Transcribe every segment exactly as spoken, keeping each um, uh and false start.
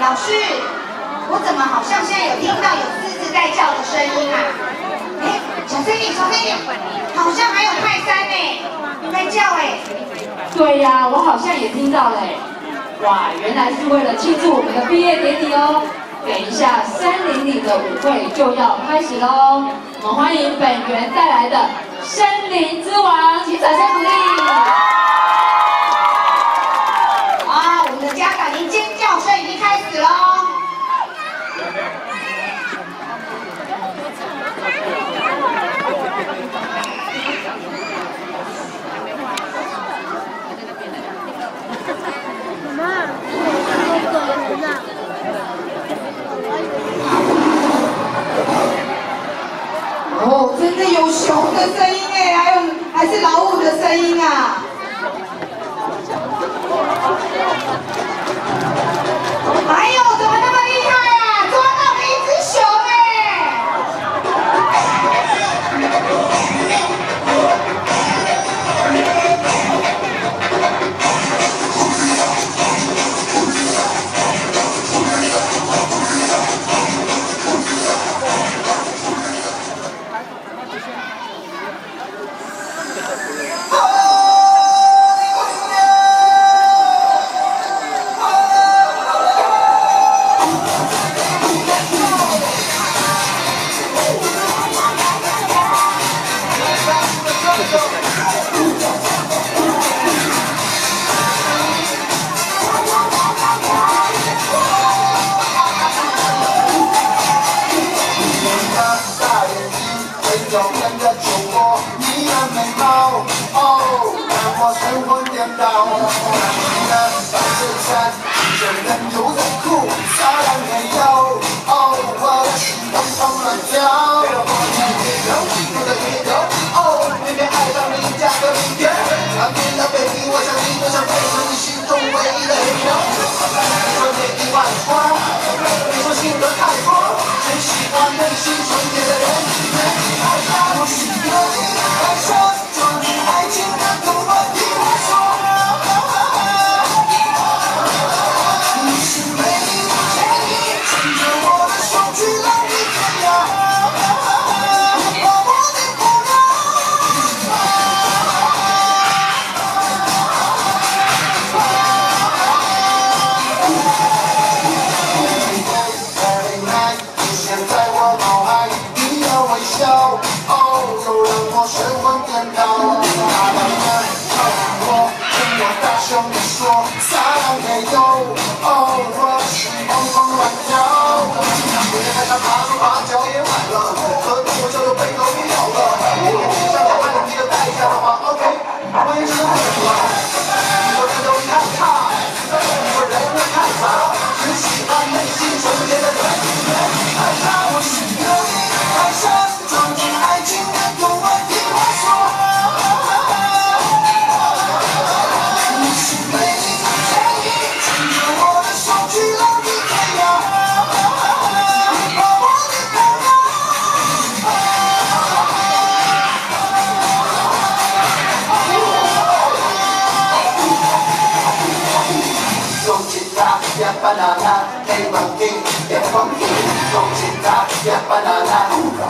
老师，我怎么好像现在有听到有狮子在叫的声音啊？哎，小声一点，小声一点，好像还有泰山呢，在叫哎。 对呀、啊，我好像也听到嘞。哇，原来是为了庆祝我们的毕业典礼哦。等一下，山林里的舞会就要开始喽。我们欢迎本园带来的森林之王，请掌声鼓励。 啊，我们的家长您尖叫声已经开始喽。哦，真的有熊的声音哎，还有还是老虎的声音啊！还有怎么那么厉害啊？抓到了一只熊哎！ 耀眼的酒窝，你的美貌，哦，让我神魂颠倒。你的白衬衫，着人油的裤，擦亮没有？哦，我的心砰砰乱跳。为了我的女友，我的女友，哦，偏偏爱上你家的明天。当天的 baby， 我想你，我想变成你心中唯一的理由。你说夜已晚窗，你说性格太过，很喜欢内心纯洁的人。我是有你爱上做你爱情的童话，听我说。你是美丽的天意，牵着我的手去浪迹天涯。把我的不老。Every night， 出现在我脑海，你的微笑。又让我神魂颠倒，大胆的靠近我，跟我大声地说，撒浪也有，哦，我的心砰砰乱跳。我在台上爬出把脚也崴了，和脱口秀都被狗给咬了。上台按你的代价的话 ，OK， 我也只能忍了。你说这都太差，你说人会太傻，只喜欢内心纯洁的人。我是有你爱上装进爱情的童话，听我说。你是美丽的天意，牵着我的手去浪迹天涯。把我的不老。用吉他呀，banana， 黑毛巾也放屁。用吉他呀，banana。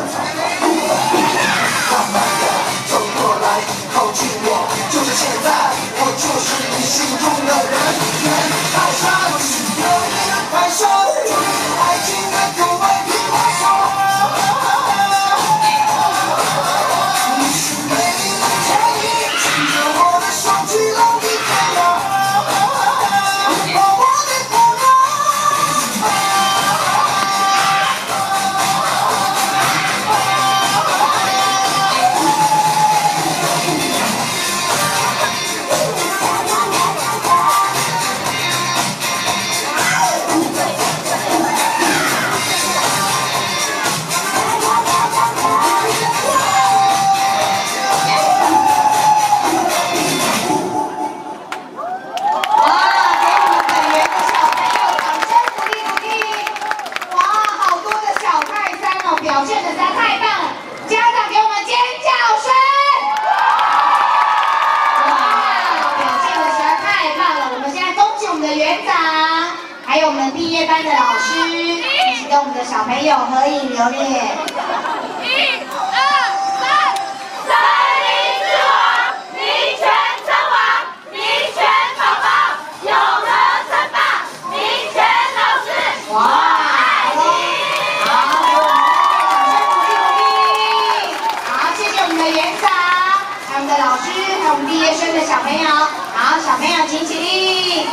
慢慢的走过来，靠近我，就是现在，我就是你心中的人。爱上我是有你的爱上，就是爱情的口味，听我说。你是美丽的天意，牵着我的手去浪迹天涯。把我的不老。用我们毕业班的老师，一起跟我们的小朋友合影留念。 一二三，森林之王，民权称王，民权宝宝，永恒称霸，民权老师，我爱你。 好，给我们掌声鼓励鼓励。好，谢谢我们的园长，还有我们的老师，还有我们毕业生的小朋友。好，小朋友请起立。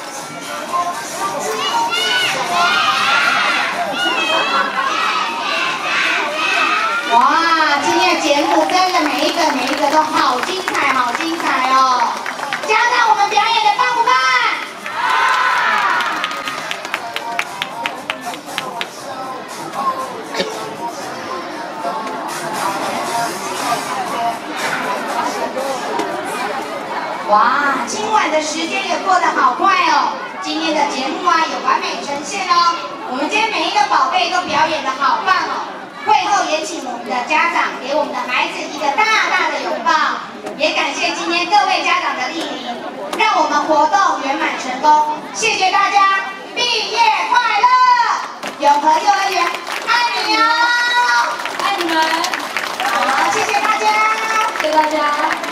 哇，今天的节目真的每一个每一个都好精彩，好精彩哦！家长，我们表演的棒不棒？哇，今晚的时间也过得好快哦！今天的节目啊，有完美呈现哦。我们今天每一个宝贝都表演得好棒哦。会后也请我们的家长给我们的孩子一个大大的拥抱，也感谢今天各位家长的莅临，让我们活动圆满成功。谢谢大家，毕业快乐！永和幼儿园爱你哦， 爱你们， 好，谢谢大家， 谢谢大家。